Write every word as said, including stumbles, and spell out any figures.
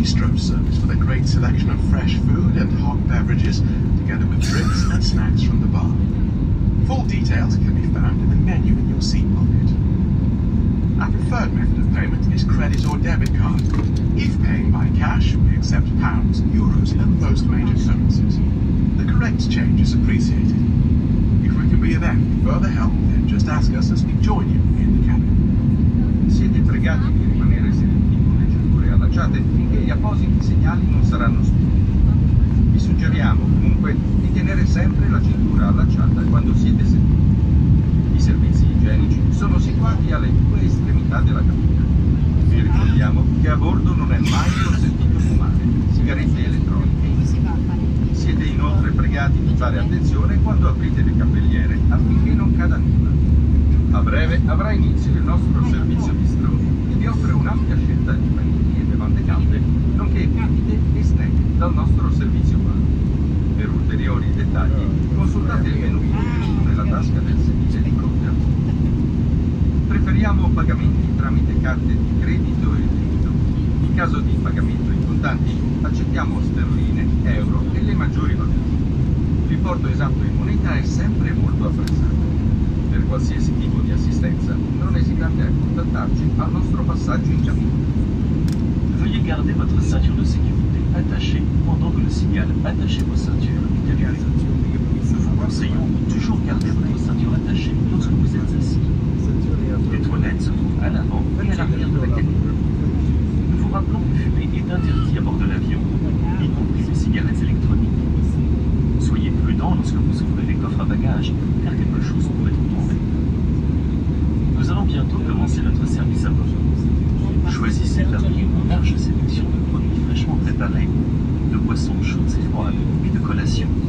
bistro service with a great selection of fresh food and hot beverages, together with drinks and snacks from the bar. Full details can be found in the menu in your seat pocket. Our preferred method of payment is credit or debit card. If paying by cash, we accept pounds, euros, and most major currencies. The correct change is appreciated. If we can be of any further help, then just ask us as we join you in the cabin. Siete pregati di rimanere seduti con le cinture allacciate finché gli appositi segnali non saranno spenti. Vi suggeriamo comunque di tenere sempre la cintura allacciata quando siete seduti. I servizi igienici sono situati alle due estremità della cabina. Vi ricordiamo che a bordo non è mai consentito fumare sigarette elettroniche. Siete inoltre pregati di fare attenzione quando aprite le cappelliere affinché non cada nulla. A breve avrà inizio il nostro servizio bistro, che vi offre un'ampia scelta di panini e bevande calde, nonché bibite e snack dal nostro servizio bar. Per ulteriori dettagli consultate il menu incluso nella tasca del sedile di fronte a voi. Preferiamo pagamenti tramite carte di credito e debito. In caso di pagamento in contanti accettiamo sterline, euro e le maggiori valute. L'importo esatto in moneta è sempre molto apprezzato. Per qualsiasi tipo di assistenza non esitate a contattarci al nostro passaggio in cabina. Veuillez garder votre ceinture de sécurité attachée pendant que le signal attachez vos ceintures est terminé. Nous vous conseillons de toujours garder votre ceinture attachée lorsque vous êtes assis. Les toilettes se trouvent à l'avant et à l'arrière de la cabine. Nous vous rappelons que fumer est interdit à bord de l'avion, y compris les cigarettes électroniques. Soyez prudent lorsque vous ouvrez les coffres à bagages, car quelque chose pourrait tomber. Nous allons bientôt commencer notre service à bord. Choisissez parmi une large sélection de produits fraîchement préparés, de boissons chaudes et froides et de collations.